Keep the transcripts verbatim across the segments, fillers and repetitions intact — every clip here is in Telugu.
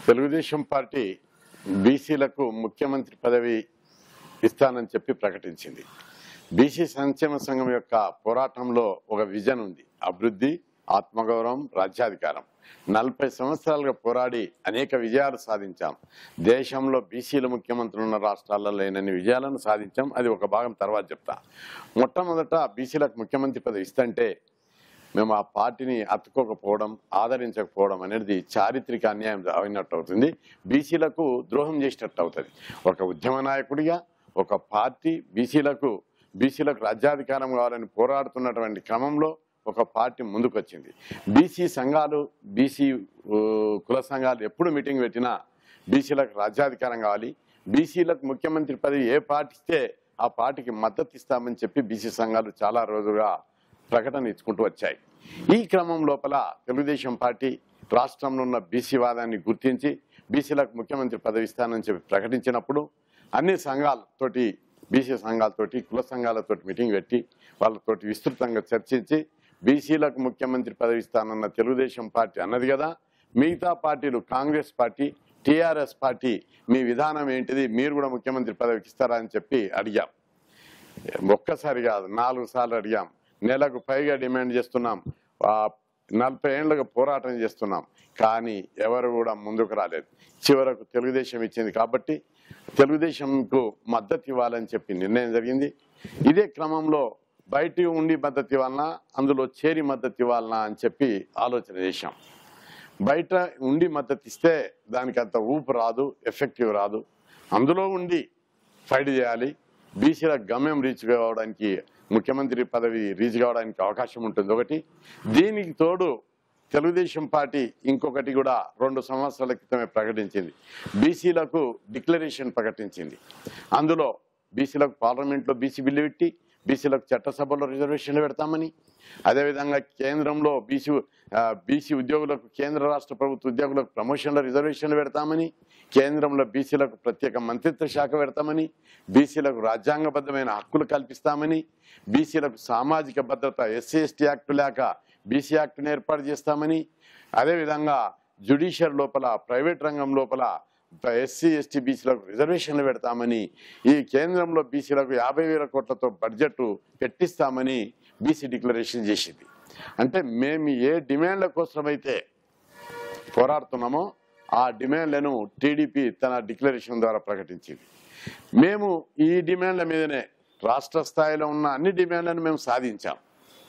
తెలుగుదేశం పార్టీ బీసీలకు ముఖ్యమంత్రి పదవి ఇస్తానని చెప్పి ప్రకటించింది. బీసీ సంక్షేమ సంఘం యొక్క పోరాటంలో ఒక విజన్ ఉంది. అభివృద్ధి, ఆత్మగౌరవం, రాజ్యాధికారం. నలభై సంవత్సరాలుగా పోరాడి అనేక విజయాలు సాధించాం. దేశంలో బీసీల ముఖ్యమంత్రులు ఉన్న రాష్ట్రాల్లో లేనన్ని విజయాలను సాధించాం. అది ఒక భాగం తర్వాత చెప్తా. మొట్టమొదట బీసీలకు ముఖ్యమంత్రి పదవి ఇస్తుంటే మేము ఆ పార్టీని అతుక్కోకపోవడం, ఆదరించకపోవడం అనేది చారిత్రక అన్యాయం అయినట్టు అవుతుంది. బీసీలకు ద్రోహం చేసినట్టు అవుతుంది. ఒక ఉద్యమ నాయకుడిగా ఒక పార్టీ బీసీలకు బీసీలకు రాజ్యాధికారం కావాలని పోరాడుతున్నటువంటి క్రమంలో ఒక పార్టీ ముందుకొచ్చింది. బీసీ సంఘాలు, బీసీ కుల సంఘాలు ఎప్పుడు మీటింగ్ పెట్టినా బీసీలకు రాజ్యాధికారం కావాలి, బీసీలకు ముఖ్యమంత్రి పదవి ఏ పార్టీ ఇస్తే ఆ పార్టీకి మద్దతు ఇస్తామని చెప్పి బీసీ సంఘాలు చాలా రోజులుగా ప్రకటన ఇచ్చుకుంటూ వచ్చాయి. ఈ క్రమం లోపల తెలుగుదేశం పార్టీ రాష్ట్రంలో ఉన్న బీసీ వాదాన్ని గుర్తించి బీసీలకు ముఖ్యమంత్రి పదవి ఇస్తానని చెప్పి ప్రకటించినప్పుడు అన్ని సంఘాలతోటి, బీసీ సంఘాలతోటి, కుల సంఘాలతోటి మీటింగ్ పెట్టి వాళ్ళతోటి విస్తృతంగా చర్చించి బీసీలకు ముఖ్యమంత్రి పదవి ఇస్తానన్న తెలుగుదేశం పార్టీ అన్నది కదా, మిగతా పార్టీలు కాంగ్రెస్ పార్టీ, టీఆర్ఎస్ పార్టీ మీ విధానం ఏంటిది, మీరు కూడా ముఖ్యమంత్రి పదవికి ఇస్తారా అని చెప్పి అడిగాం. ఒక్కసారి కాదు, నాలుగు సార్లు అడిగాం. నెలకు పైగా డిమాండ్ చేస్తున్నాం. నలభై ఏళ్ళగా పోరాటం చేస్తున్నాం. కానీ ఎవరు కూడా ముందుకు రాలేదు. చివరకు తెలుగుదేశం ఇచ్చింది కాబట్టి తెలుగుదేశంకు మద్దతు ఇవ్వాలని చెప్పి నిర్ణయం జరిగింది. ఇదే క్రమంలో బయట ఉండి మద్దతు ఇవ్వాలన్నా, అందులో చేరి మద్దతు ఇవ్వాలన్నా అని చెప్పి ఆలోచన చేశాం. బయట ఉండి మద్దతు ఇస్తే దానికి అంత ఊపు రాదు, ఎఫెక్టివ్ రాదు. అందులో ఉండి ఫైట్ చేయాలి. బీసీల గమ్యం రీచ్ కావడానికి, ముఖ్యమంత్రి పదవి రీచ్ కావడానికి అవకాశం ఉంటుంది ఒకటి. దీనికి తోడు తెలుగుదేశం పార్టీ ఇంకొకటి కూడా రెండు సంవత్సరాల క్రితమే ప్రకటించింది. బీసీలకు డిక్లరేషన్ ప్రకటించింది. అందులో బీసీలకు పార్లమెంట్లో బీసీ బిల్లు పెట్టి బీసీలకు చట్టసభలో రిజర్వేషన్లు పెడతామని, అదేవిధంగా కేంద్రంలో బీసీ బీసీ ఉద్యోగులకు, కేంద్ర రాష్ట్ర ప్రభుత్వ ఉద్యోగులకు ప్రమోషన్ల రిజర్వేషన్లు పెడతామని, కేంద్రంలో బీసీలకు ప్రత్యేక మంత్రిత్వ శాఖ పెడతామని, బీసీలకు రాజ్యాంగబద్ధమైన హక్కులు కల్పిస్తామని, బీసీలకు సామాజిక భద్రత ఎస్సీ ఎస్టీ యాక్టు లేక బీసీ యాక్టును ఏర్పాటు చేస్తామని, అదేవిధంగా జ్యుడిషియర్ లోపల, ప్రైవేట్ రంగం లోపల ఎస్సీ ఎస్టీ బీసీలకు రిజర్వేషన్లు పెడతామని, ఈ కేంద్రంలో బీసీలకు యాభై వేల కోట్లతో బడ్జెట్ పెట్టిస్తామని బీసీ డిక్లరేషన్ చేసింది. అంటే మేము ఏ డిమాండ్ల కోసమైతే పోరాడుతున్నామో ఆ డిమాండ్లను టీడీపీ తన డిక్లరేషన్ ద్వారా ప్రకటించింది. మేము ఈ డిమాండ్ల మీదనే రాష్ట్ర స్థాయిలో ఉన్న అన్ని డిమాండ్లను మేము సాధించాం.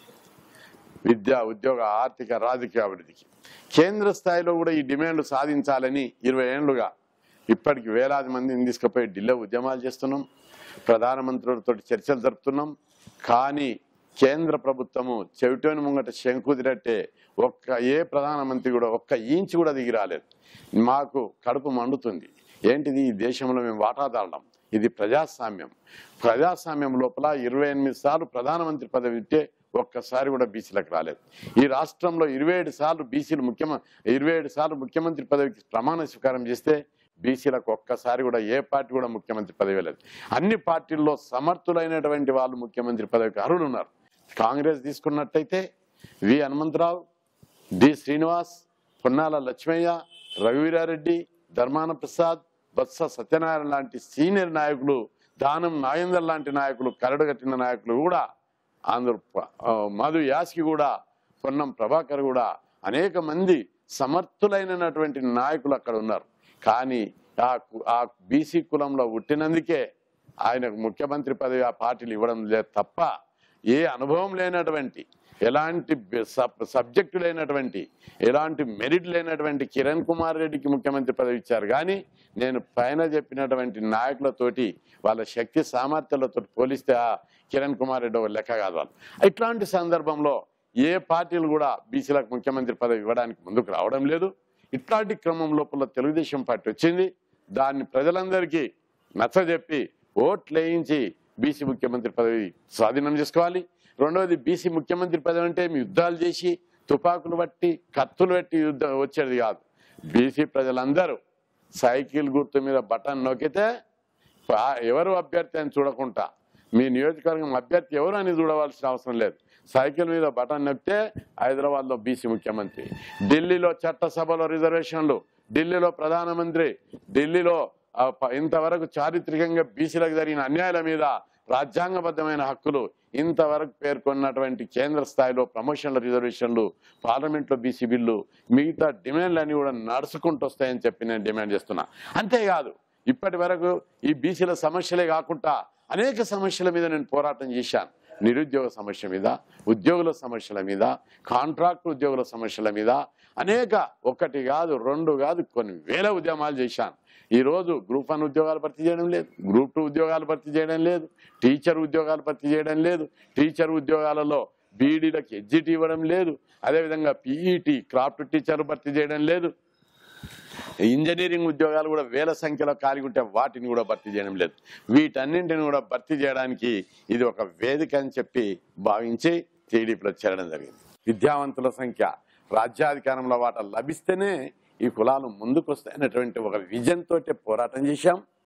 విద్య, ఉద్యోగ, ఆర్థిక, రాజకీయ అభివృద్ధికి. కేంద్ర స్థాయిలో కూడా ఈ డిమాండ్లు సాధించాలని ఇరవై ఏళ్లుగా ఇప్పటికి వేలాది మందిని తీసుకుపోయి ఢిల్లీ ఉద్యమాలు చేస్తున్నాం. ప్రధానమంత్రులతో చర్చలు జరుపుతున్నాం. కానీ కేంద్ర ప్రభుత్వము చెవిటోని ముంగట శంకుదిరట్టే ఒక్క ఏ ప్రధానమంత్రి కూడా ఒక్క ఇంచు కూడా దిగి రాలేదు. మాకు కడుపు మండుతుంది. ఏంటిది, ఈ దేశంలో మేము వాటాదారులం. ఇది ప్రజాస్వామ్యం. ప్రజాస్వామ్యం లోపల ఇరవై ఎనిమిది సార్లు ప్రధానమంత్రి పదవి ఇస్తే ఒక్కసారి కూడా బీసీలకు రాలేదు. ఈ రాష్ట్రంలో ఇరవై ఏడు సార్లు బీసీలు ముఖ్యమ ఇరవై ఏడు సార్లు ముఖ్యమంత్రి పదవికి ప్రమాణ స్వీకారం చేస్తే బీసీలకు ఒక్కసారి కూడా ఏ పార్టీ కూడా ముఖ్యమంత్రి పదవి లేదు. అన్ని పార్టీల్లో సమర్థులైనటువంటి వాళ్ళు ముఖ్యమంత్రి పదవికి అర్హులు ఉన్నారు. కాంగ్రెస్ తీసుకున్నట్టయితే వి హనుమంతరావు, డి శ్రీనివాస్, పొన్నాల లక్ష్మయ్య, రఘువీరారెడ్డి, ధర్మాన ప్రసాద్, బొత్స సత్యనారాయణ లాంటి సీనియర్ నాయకులు, దానం నాగేందర్ లాంటి నాయకులు, కరడు కట్టిన నాయకులు కూడా, ఆంధ్ర మధు యాస్కి కూడా, పొన్నం ప్రభాకర్ కూడా, అనేక మంది సమర్థులైనటువంటి నాయకులు అక్కడ ఉన్నారు. కానీ ఆ బీసీ కులంలో పుట్టినందుకే ఆయనకు ముఖ్యమంత్రి పదవి ఆ పార్టీలు ఇవ్వడం లేదు తప్ప, ఏ అనుభవం లేనటువంటి, ఎలాంటి సబ్జెక్టు లేనటువంటి, ఎలాంటి మెరిట్ లేనటువంటి కిరణ్ కుమార్ రెడ్డికి ముఖ్యమంత్రి పదవి ఇచ్చారు. కానీ నేను పైన చెప్పినటువంటి నాయకులతోటి, వాళ్ళ శక్తి సామర్థ్యాలతో పోలిస్తే ఆ కిరణ్ కుమార్ రెడ్డి ఒక లెక్క కాదు వాళ్ళు. ఇట్లాంటి సందర్భంలో ఏ పార్టీలు కూడా బీసీలకు ముఖ్యమంత్రి పదవి ఇవ్వడానికి ముందుకు రావడం లేదు. ఇట్లాంటి క్రమం లోపల తెలుగుదేశం పార్టీ వచ్చింది. దాన్ని ప్రజలందరికీ నచ్చజెప్పి ఓట్లు వేయించి బీసీ ముఖ్యమంత్రి పదవి స్వాధీనం చేసుకోవాలి. రెండవది, బీసీ ముఖ్యమంత్రి పదవి అంటే యుద్ధాలు చేసి తుపాకులు బట్టి కత్తులు పెట్టి యుద్ధం వచ్చేది కాదు. బీసీ ప్రజలందరూ సైకిల్ గుర్తు మీద బటన్ నొక్కితే ఎవరు అభ్యర్థి అని చూడకుండా, మీ నియోజకవర్గం అభ్యర్థి ఎవరు అని చూడవలసిన అవసరం లేదు. సైకిల్ మీద బటన్ నొక్కితే హైదరాబాద్లో బీసీ ముఖ్యమంత్రి, ఢిల్లీలో చట్టసభలో రిజర్వేషన్లు, ఢిల్లీలో ప్రధానమంత్రి ఢిల్లీలో ఆ, ప- ఇంతవరకు చారిత్రకంగా బీసీలకు జరిగిన అన్యాయాల మీద రాజ్యాంగబద్ధమైన హక్కులు ఇంతవరకు పేర్కొన్నటువంటి కేంద్ర స్థాయిలో ప్రమోషన్ల రిజర్వేషన్లు, పార్లమెంట్లో బీసీ బిల్లు, మిగతా డిమాండ్లన్నీ కూడా నడుచుకుంటూ వస్తాయని చెప్పి నేను డిమాండ్ చేస్తున్నా. అంతేకాదు ఇప్పటి వరకు ఈ బీసీల సమస్యలే కాకుండా అనేక సమస్యల మీద నేను పోరాటం చేశాను. నిరుద్యోగ సమస్య మీద, ఉద్యోగుల సమస్యల మీద, కాంట్రాక్ట్ ఉద్యోగుల సమస్యల మీద అనేక ఒకటి కాదు రెండు కాదు కొన్ని వేల ఉద్యమాలు చేశాను. ఈరోజు గ్రూప్ వన్ ఉద్యోగాలు భర్తీ చేయడం లేదు, గ్రూప్ టూ ఉద్యోగాలు భర్తీ చేయడం లేదు, టీచర్ ఉద్యోగాలు భర్తీ చేయడం లేదు, టీచర్ ఉద్యోగాలలో బీఈడీలకు ఎగ్జిట్ ఇవ్వడం లేదు, అదేవిధంగా పీఈటీ క్రాఫ్ట్ టీచర్ భర్తీ చేయడం లేదు, ఇంజనీరింగ్ ఉద్యోగాలు కూడా వేల సంఖ్యలో ఖాళీ ఉంటే వాటిని కూడా భర్తీ చేయడం లేదు. వీటన్నింటిని కూడా భర్తీ చేయడానికి ఇది ఒక వేదిక అని చెప్పి భావించి టీడీపీలో చేరడం జరిగింది. విద్యావంతుల సంఖ్య, రాజ్యాధికారంలో వాటా లభిస్తేనే ఈ కులాలు ముందుకు వస్తాయనేటువంటి ఒక విజన్ తోటే పోరాటం చేశాం.